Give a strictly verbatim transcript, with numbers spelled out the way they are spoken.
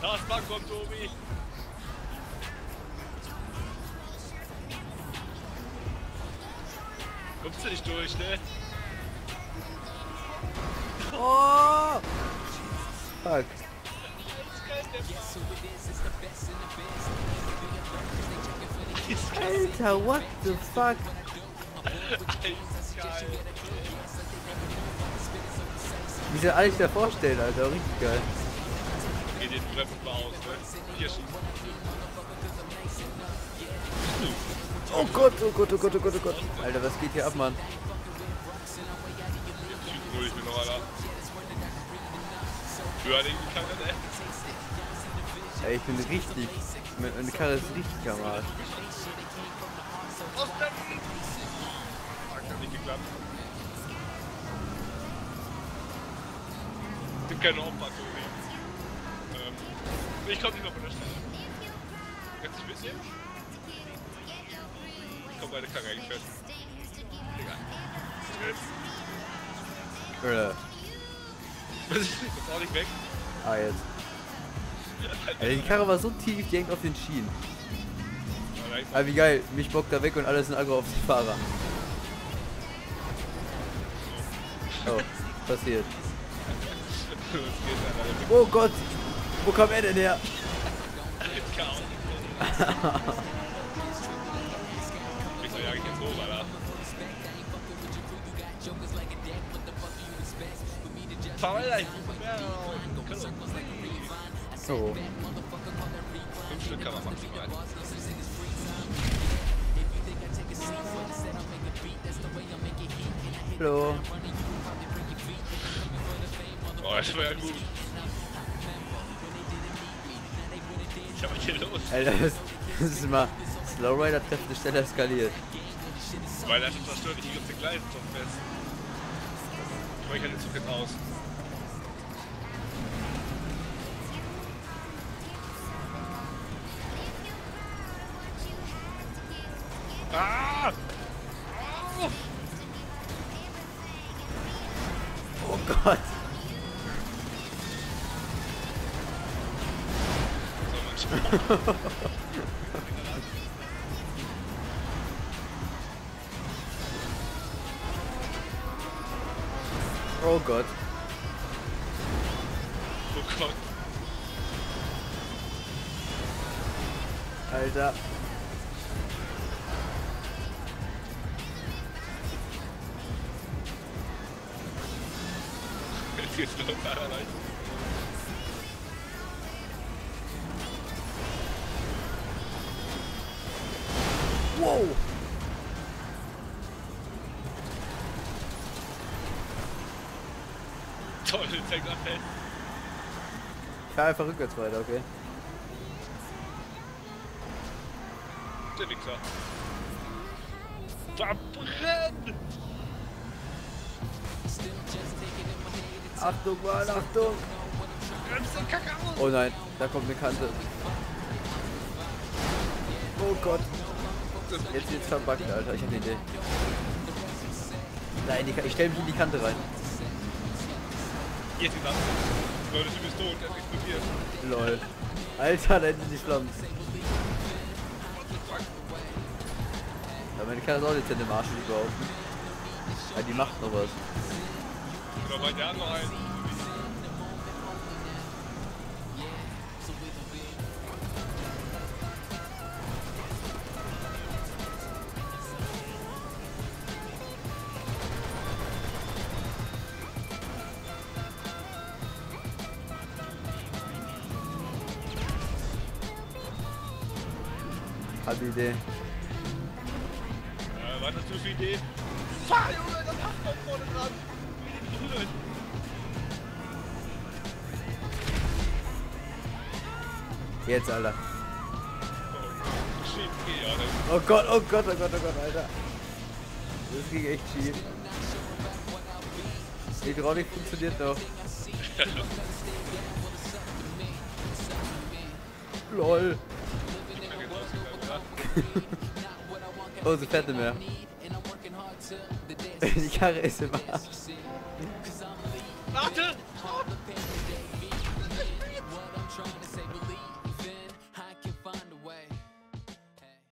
Das war kommt, Tobi. Kommst du nicht durch, ne? Oh! Fuck. Alter, what the fuck? Wie sie alles da vorstellen, Alter, richtig geil. Geh den Treppen mal aus, ne? Hier schießen. Oh Gott, oh Gott, oh Gott, oh Gott, oh Gott. Alter, was geht hier ab, Mann? Ich bin noch einer. Höher den kann das, ey. Ey, ich bin richtig. Meine Karre ist richtig am Arsch. Aus der hat nicht geklappt. Es gibt keine Opfer, Tobi. Ähm, ich komm nicht mehr von der Stelle. Kannst du mitnehmen? Ich komm bei der Karre eigentlich fest. Egal. Oder? Was ist das? Ist auch nicht weg? Ah, jetzt. Alter, die Karre war so tief, die hängt auf den Schienen. Ah, wie geil. Mich bockt da weg und alles sind Aggro auf den Fahrer. Oh, passiert. Oh Gott! Wo kam er denn her? Ich jag jetzt so, Alter. Fahr weiter, ich muss mehr. So. Fünf Stück kann man maximal. Hallo. Oh, das war ja gut. Ich hab hier los. Alter, das, das ist mal Slowrider trifft eine Stelle eskaliert. Weil das zerstört die ganze Gleis doch fest. Ich weiche halt jetzt so fett aus. Ah! Oh Gott. Oh Gott. Oh Gott. Alter. Jetzt geht's los, Alter. Wow. Toll, jetzt hängt er fest. Ich fahr einfach rückwärts weiter, okay? Der Wichser. Verbrennt! Achtung, Mann, Achtung! Bremst den Kack aus! Oh nein, da kommt eine Kante. Oh Gott. Jetzt wird's verbuggt, Alter. Ich hab eine Idee. Nein, die, ich stell mich in die Kante rein. Jetzt ist er. Leute, du bist tot, er ist explodiert. Lol. Alter, da hinten die Flammen. Ja, meine Karre ist auch dezent im Arsch, die behaupten. Ja, die macht noch was. Oder bei der hat noch einen. Hab die Idee. Äh, was hast du für Idee? Fahr, Junge, das hast du vorne dran! Wie die berühren. Jetzt, Alter. Oh, shit, okay, ja, dann. Oh Gott, oh Gott, oh Gott, oh Gott, Alter. Das ging echt schief. Die Hydraulik funktioniert doch. Lol. Oh, sie fährt nicht mehr. Die Karre ist im Arsch. Warte!